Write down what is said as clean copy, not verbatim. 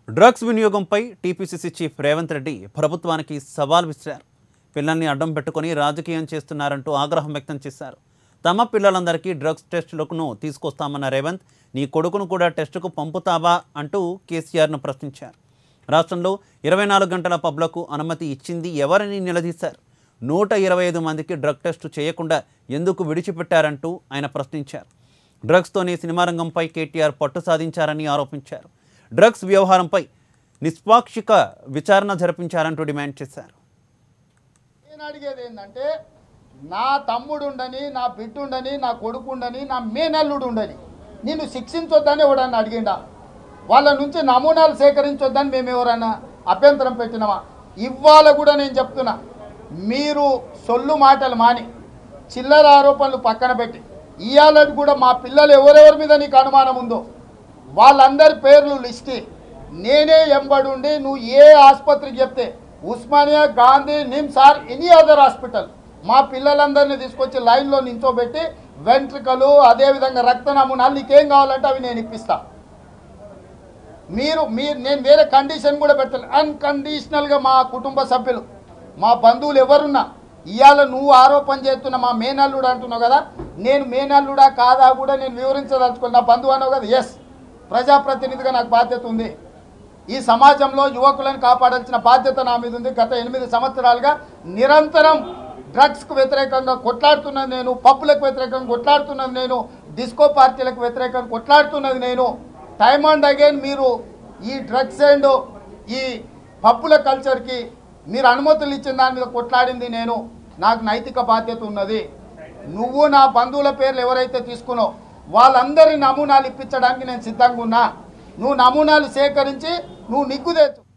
Drugs వినియోగంపై TPCC chief Revanth Reddy ప్రభుత్వానికి సవాల్ విసిరారు. పిల్లల్ని అడ్డం పెట్టుకొని రాజకీయం చేస్తున్నారంటూ ఆగ్రహం వ్యక్తం చేశారు. తమ పిల్లలందరికీ డ్రగ్స్ టెస్టులను తీసుకొస్తామన్న రేవంత్, నీ కొడుకును కూడా టెస్టుకు పంపుతావా అంటూ కేసీఆర్ను ప్రశ్నించారు. రాష్ట్రంలో 24 గంటల పబ్లకు అనుమతి ఇచ్చింది ఎవరని నిలదీశారు. 125 మందికి డ్రగ్ టెస్టు చేయకుండా ఎందుకు విడిచిపెట్టారంటూ ఆయన ప్రశ్నించారు. డ్రగ్స్తోనే సినిమా రంగంపై కేటీఆర్ పట్టు సాధించారని ఆరోపించారు. డ్రగ్స్ వ్యవహారంపై నిష్పాక్షిక విచారణ జరిపించారంటూ డిమాండ్ చేశారు. నేను అడిగేది ఏంటంటే, నా తమ్ముడు ఉండని, నా బిడ్డ ఉండని, నా కొడుకు ఉండని, నా మేనల్లుడు ఉండని నిన్ను శిక్షించొద్దని ఎవడన్నా అడిగిండా? వాళ్ళ నుంచి నమూనాలు సేకరించొద్దని మేము ఎవరన్నా అభ్యంతరం పెట్టినామా? ఇవాళ కూడా నేను చెప్తున్నా, మీరు సొల్లు మాటలు మాని చిల్లర ఆరోపణలు పక్కన పెట్టి ఇవాళ కూడా మా పిల్లలు ఎవరెవరి మీద నీకు అనుమానం ఉందో వాళ్ళందరి పేర్లు లిస్టి నేనే ఎంబడుండి, నువ్వు ఏ ఆసుపత్రికి చెప్తే Osmania, Gandhi, NIMS or any other hospital మా పిల్లలందరినీ తీసుకొచ్చి లైన్లో నించోబెట్టి వెంట్రుకలు అదేవిధంగా రక్త నమూనాలు నీకేం కావాలంటే అవి నేను ఇప్పిస్తా. నేను వేరే కండిషన్ కూడా పెట్టాను. అన్కండిషనల్గా మా కుటుంబ సభ్యులు, మా బంధువులు ఎవరున్నా ఇవాళ నువ్వు ఆరోపణ చేస్తున్న మా మేనల్లుడు అంటున్నావు కదా, నేను మేనల్లుడా కాదా కూడా నేను వివరించదలుచుకోవాలి. నా బంధువు అన్నావు కదా, ఎస్, ప్రజాప్రతినిధిగా నాకు బాధ్యత ఉంది. ఈ సమాజంలో యువకులను కాపాడాల్సిన బాధ్యత నా మీద ఉంది. గత 8 సంవత్సరాలుగా నిరంతరం డ్రగ్స్కు వ్యతిరేకంగా కొట్లాడుతున్నది నేను, పప్పులకు వ్యతిరేకంగా కొట్లాడుతున్నది నేను, డిస్కో పార్టీలకు వ్యతిరేకంగా కొట్లాడుతున్నది నేను. టైమ్ అండ్ అగైన్ మీరు ఈ డ్రగ్స్ అండ్ ఈ పప్పుల కల్చర్కి మీరు అనుమతులు ఇచ్చిన దాని మీద కొట్లాడింది నేను. నాకు నైతిక బాధ్యత ఉన్నది. నువ్వు నా బంధువుల పేర్లు ఎవరైతే తీసుకున్నావు వాళ్ళందరి నమూనాలు ఇప్పించడానికి నేను సిద్ధంగా ఉన్నా. నువ్వు నమూనాలు సేకరించి నువ్వు నిగ్గు తెచ్చు.